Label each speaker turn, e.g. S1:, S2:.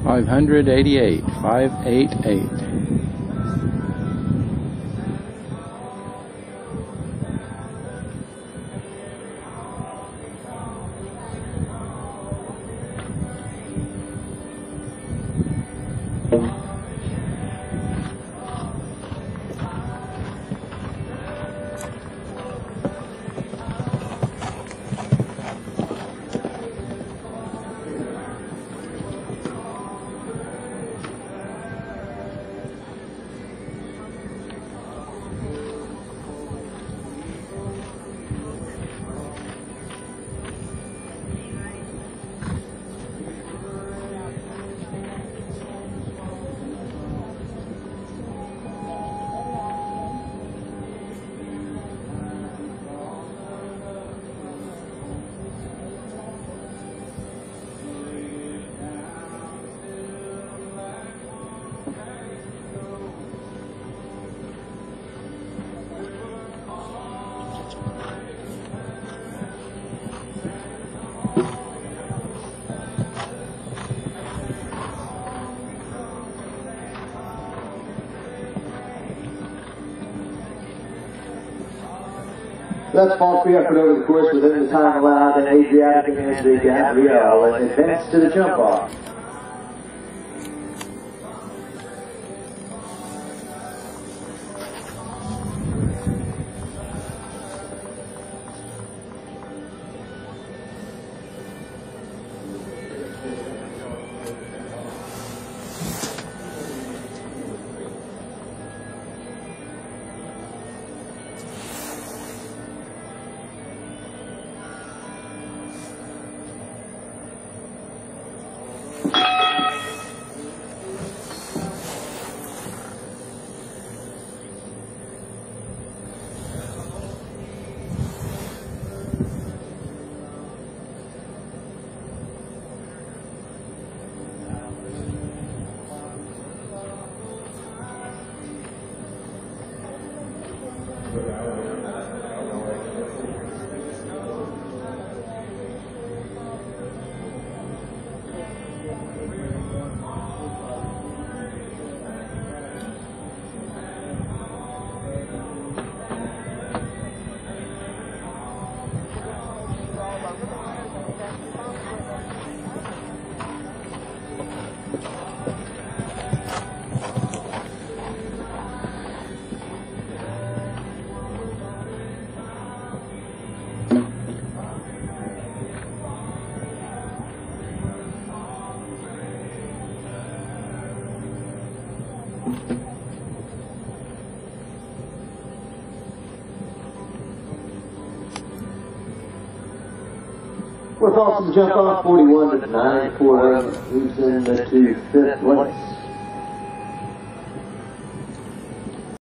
S1: 588, 588.
S2: Thus far, free effort over the course within the time allowed, and Adriatica and the Gabrielle and advance to the jump off. With awesome jump off 41 to 9, 4 moves in to 5th place.